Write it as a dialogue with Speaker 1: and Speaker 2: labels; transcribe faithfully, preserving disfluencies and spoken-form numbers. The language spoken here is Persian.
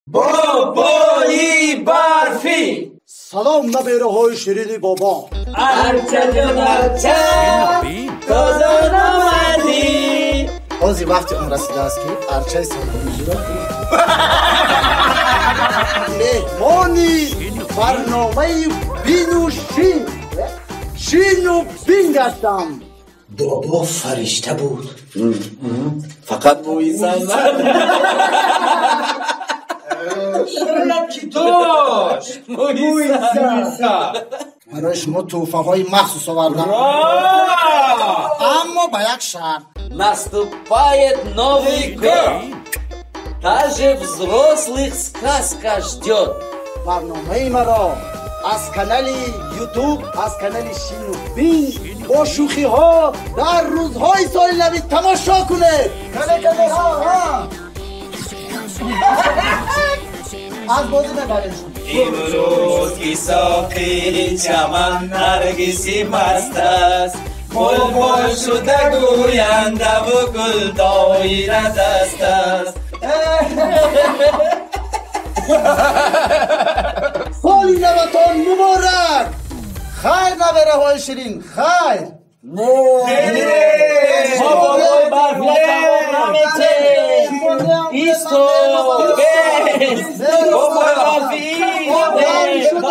Speaker 1: بابایی برفی.
Speaker 2: سلام نبیره های شیرینی بابا.
Speaker 1: ارچه جون ارچه تازه نامدی.
Speaker 2: بازی وقتی اون رسیده است که ارچه سلام را مهمانی برنامه بین و شین شین و بین گشتم.
Speaker 1: بابا فرشته بود. فقط بوی زنم
Speaker 3: کی داشت
Speaker 1: بوی زنم.
Speaker 2: برای شما توفه های مخصوص آوردم، اما با یک شرط.
Speaker 1: Наступает Новый год. Даже взрослых сказка ждет.
Speaker 2: برنامه مرا از کانال یوتیوب، از کانال شین و بین با شوخی ها در روزهای سال نوی تماشا کنه. کانال کانال ها ها از بازی نبرشون.
Speaker 1: امروز کی ساقی چمن نرگسی مست است، بلبل شده گوینده و گل دایره دست است.
Speaker 2: سالی نوتان مبارک. خیر نبره های شیرین، خیر.
Speaker 1: نه ما بابای برفی تمامته ایستو بس بابای برفی ایسته